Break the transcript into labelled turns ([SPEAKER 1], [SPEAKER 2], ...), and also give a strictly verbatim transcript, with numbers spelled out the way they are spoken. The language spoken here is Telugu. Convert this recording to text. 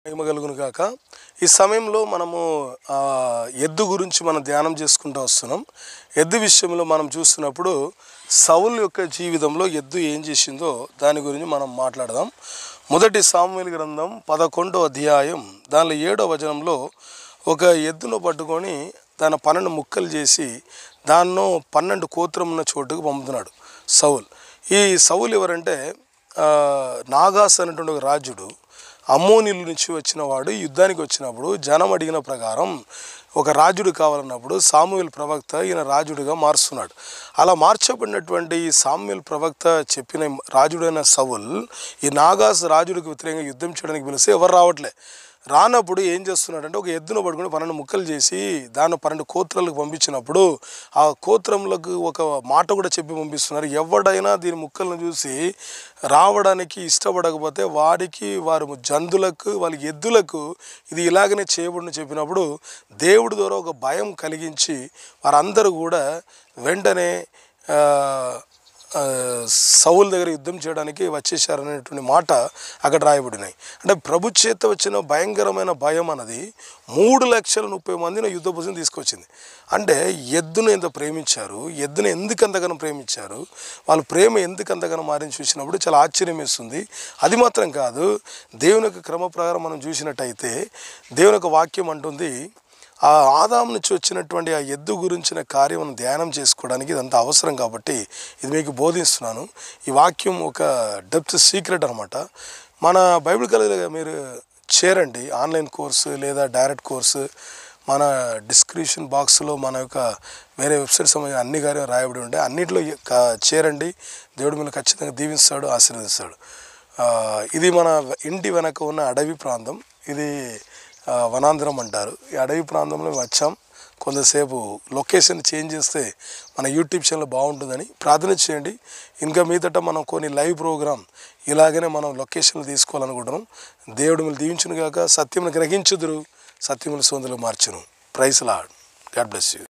[SPEAKER 1] మహిమ కలుగును గాక. ఈ సమయంలో మనము ఎద్దు గురించి మనం ధ్యానం చేసుకుంటూ వస్తున్నాం. ఎద్దు విషయంలో మనం చూస్తున్నప్పుడు సౌలు యొక్క జీవితంలో ఎద్దు ఏం చేసిందో దాని గురించి మనం మాట్లాడదాం. మొదటి సామువేలు గ్రంథం పదకొండో అధ్యాయం దానిలో ఏడో వచనంలో ఒక ఎద్దును పట్టుకొని దాని పన్నెండు ముక్కలు చేసి దాన్నో పన్నెండు కోత్రం ఉన్న చోటుకు పంపుతున్నాడు సౌలు. ఈ సౌలు ఎవరంటే నాగాస్ అనేటువంటి ఒక రాజుడు, అమ్మోనీల నుంచి వచ్చిన వాడు. యుద్ధానికి వచ్చినప్పుడు జనం అడిగిన ప్రకారం ఒక రాజుడు కావాలన్నప్పుడు సామువేల్ ప్రవక్త ఈయన రాజుడిగా మారుస్తున్నాడు. అలా మార్చబడినటువంటి ఈ సామువేల్ ప్రవక్త చెప్పిన రాజుడైన సౌల్ ఈ నాగాస్ రాజుడికి వ్యతిరేకంగా యుద్ధం చేయడానికి పిలిస్తే ఎవరు రావట్లే. రానప్పుడు ఏం చేస్తున్నాడంటే ఒక ఎద్దును పట్టుకుని పన్నెండు ముక్కలు చేసి దాన్ని పన్నెండు కోత్రలకు పంపించినప్పుడు ఆ కోత్రములకు ఒక మాట కూడా చెప్పి పంపిస్తున్నారు. ఎవడైనా దీని ముక్కలను చూసి రావడానికి ఇష్టపడకపోతే వారికి వారి జంతువులకు వాళ్ళ ఎద్దులకు ఇది ఇలాగనే చేయబడిని చెప్పినప్పుడు దేవుడి ద్వారా ఒక భయం కలిగించి వారందరూ కూడా వెంటనే సౌలు దగ్గర యుద్ధం చేయడానికి వచ్చేసారనేటువంటి మాట అక్కడ రాయబడినాయి. అంటే ప్రభు చేత వచ్చిన భయంకరమైన భయం అన్నది మూడు లక్షల ముప్పై మందిని యుద్ధ భుజం తీసుకొచ్చింది. అంటే ఎద్దును ఎంత ప్రేమించారు, ఎద్దును ఎందుకు అంతగానో ప్రేమించారు, వాళ్ళ ప్రేమ ఎందుకు అంతగానో మారిని చూసినప్పుడు చాలా ఆశ్చర్యం వేస్తుంది. అది మాత్రం కాదు, దేవుని యొక్క క్రమ ప్రకారం మనం చూసినట్టయితే దేవుని యొక్క వాక్యం అంటుంది, ఆ ఆదాము నుంచి వచ్చినటువంటి ఆ ఎద్దు గురించిన కార్యం మనం ధ్యానం చేసుకోవడానికి ఇదంతా అవసరం. కాబట్టి ఇది మీకు బోధిస్తున్నాను. ఈ వాక్యం ఒక డెప్త్ సీక్రెట్ అనమాట. మన బైబిల్ కాలేజీలో మీరు చేరండి, ఆన్లైన్ కోర్సు లేదా డైరెక్ట్ కోర్సు మన డిస్క్రిప్షన్ బాక్స్లో మన యొక్క వేరే వెబ్సైట్ సంబంధించిన అన్ని కార్యం రాయబడి ఉంటాయి. అన్నింటిలో చేరండి. దేవుడు మీరు ఖచ్చితంగా దీవిస్తాడు, ఆశీర్వదిస్తాడు. ఇది మన ఇంటి వెనక ఉన్న అడవి ప్రాంతం. ఇది వనాంధ్రం అంటారు. ఈ అడవి ప్రాంతంలో వచ్చాం. కొంతసేపు లొకేషన్ చేంజ్ చేస్తే మన యూట్యూబ్ ఛానల్ బాగుంటుందని ప్రార్థన చేయండి. ఇంకా మీదట మనం కొన్ని లైవ్ ప్రోగ్రామ్ ఇలాగనే మనం లొకేషన్లు తీసుకోవాలనుకుంటున్నాం. దేవుడు మిమ్మల్ని దీవించును గాక. సత్యమును గ్రహించుదురు, సత్యమును సొందులు మార్చును. Praise lord. God bless you.